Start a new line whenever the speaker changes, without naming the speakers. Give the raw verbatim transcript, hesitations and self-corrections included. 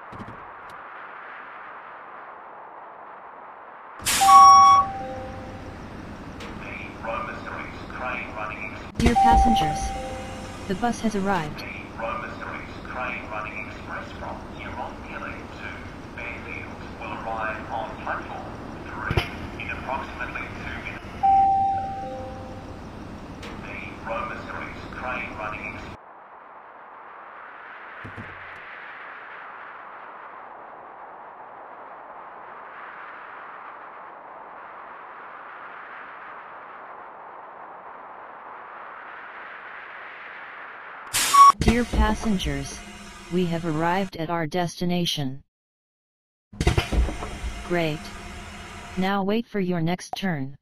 Dear passengers, the bus has arrived.
The Roma Series train running express from Huronville to Fairfield will arrive on platform three in approximately two minutes. The Roma Series train running express.
Dear passengers, we have arrived at our destination. Great. Now wait for your next turn.